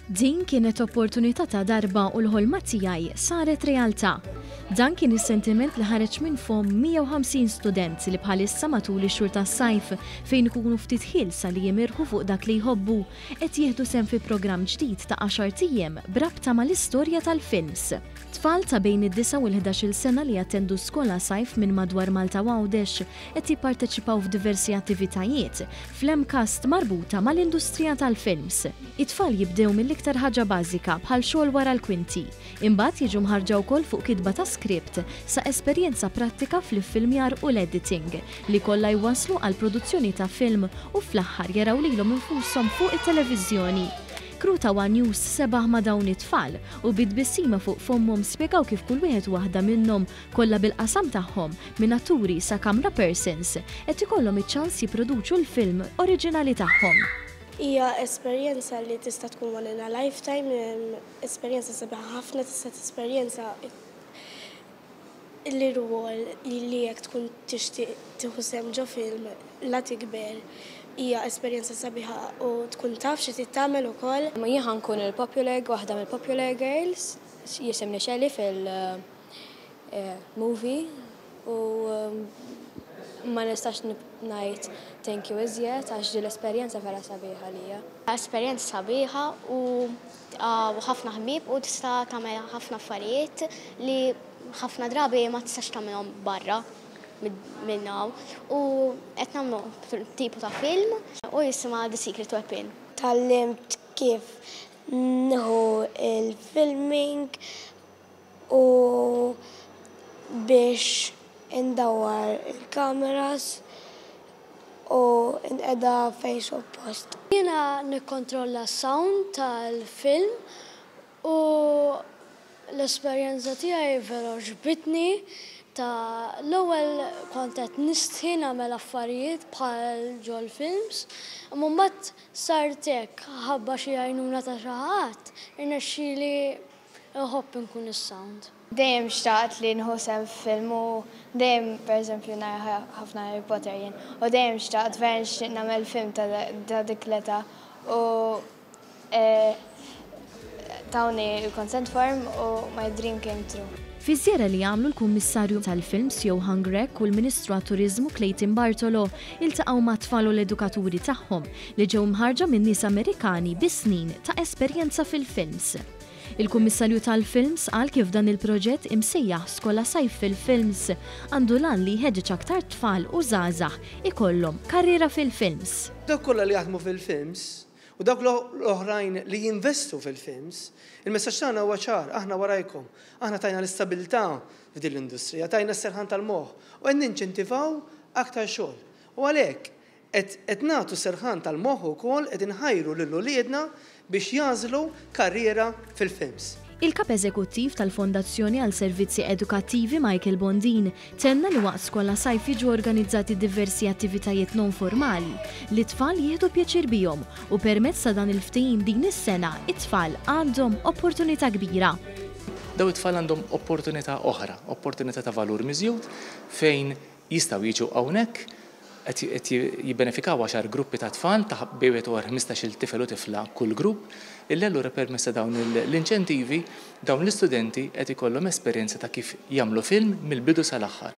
Din kienet opportunità ta' darba u l-ħolma tiegħi saret realtà. Dan kien is-sentiment li ħareġ minn fom 150 student li bħalissa matul ix-xhur tas-sajf fejn ikunu ftit ħilsa li jimirħu fuq dak li jħobbu qed jieħdu sehem fi programm ġdid ta' 10 ijiem brabta mal-istorja tal-films. Tfal ta' bejn id-9 u l-11 sena li jattendu skola sajf minn madwar Malta u Għawdex qed jipparteċipaw f'diversi attivitajiet fl-emkast marbuta mal-industrija tal-films. It-tfal jibdew mill-iktar ħaġa bażika bħal xogħol wara l-kwinti. Imbagħad jiġu mħarġa wkoll fuq kitba ta' skript sa' esperjenza prattika fl-iffilmjar u l-editing li kollha jwasslu għal produzzjoni ta' film u fl-aħħar jaraw lilhom infushom fuq it-televiżjoni. Kru ta' One News sebaħ ma' dawn it-tfal u bid-bissima fuq fommhom spjegaw kif kull wieħed waħda minnhom kollha bil-qasam tagħhom minn atturi sa camera persons qed ikollhom iċ-ċans jipproduċu l-film oriġinali tagħhom. Hija esperjenza li tista' tkun one in a lifetime, esperjenza sabiħa ħafna tista' tesperjenza l-irwol li jekk tkun tixtieq tieħu sehem ġo film la tikber. Hija esperjenza sabiħa u tkun taf xi tagħmel ukoll. Jien ħankun il-popular waħda mill-popular girls, jisimni Shelly fil-movie u ma nistax ngħid thank you iżjed għax din l-esperjenza vera sabiħa lija. Esperjenza sabiħa u ħafna ħbieb u tista' tagħmel ħafna affarijiet li ħafna drabi ma tistax tagħmelhom barra minnaw u qed nagħmlu tipu ta' film u jisimha The Secret Weapon. Tallimt kif nieħu il-filming u biex indawwar il-kameras u nqeda fejn suppost. Jiena nikkontrolla s-sound tal-film u l-esperjenza tiegħi vera ġbitni. L-ewwel kont qed nistħi nagħmel affarijiet bħal ġol films, imma mbagħad sart hekk ħabba xi għajnuna ta' xi ħadd irnexxieli nħobb inkun is-sound. Dejjem xtaqt li nħu sehem f'film u dejjem pereżempju nara ħafna Harry Potter jien u dejjem xtaqt vera nixtieq nagħmel film ta' dik l-età u tawni consent form u my dream came true. Fi żjara li għamlu l-Kummissarju tal-Films Johan Grech u l-Ministru għat-Turiżmu Clayton Bartolo iltaqgħu ma' tfal u l-edukaturi tagħhom li ġew mħarġa minn nies Amerikani bis-snin ta' esperjenza fil-films. Il-Kummissarju tal-Films qal kif dan il-proġett imsejjaħ Skola Sajf fil-Films għandu lan li jħeġġeġ aktar tfal u żgħażagħ ikollhom karriera fil-films. Dawk kollha li jaħdmu fil-films u dawk l-oħrajn li jinvestu fil-films, il-messaġġ tagħna huwa ċar, aħna warajkom, aħna tajna l-istabilità f'din l-industrija, tajna s-serħan tal-moħħ u qed ninċentivaw aktar xogħol. U għalhekk qed nagħtu serħan tal-moħħ ukoll qed inħajru lil uliedna biex jażlu karriera fil-films. Il-kap eżekuttiv tal-Fondazzjoni għal Servizzi Edukattivi Michael Bondin tenna li waqt skola sajf jiġu organizzati diversi attivitajiet non formali li tfal jieħdu pjaċir bihom u permezz ta' dan il-ftehim din is-sena it-tfal għandhom opportunità kbira. Daw it-tfal għandhom opportunità oħra, opportunità ta' valur miżjud fejn jistgħu jiġu hawnhekk qed jibbenefikaw 10 gruppi ta' tfal ta' bejwet u 15-il tifel u tifla kull grupp, illi allura permessa dawn l-inċentivi dawn l-istudenti qed ikollhom esperjenza ta' kif jagħmlu film mill-bidu sal-aħħar.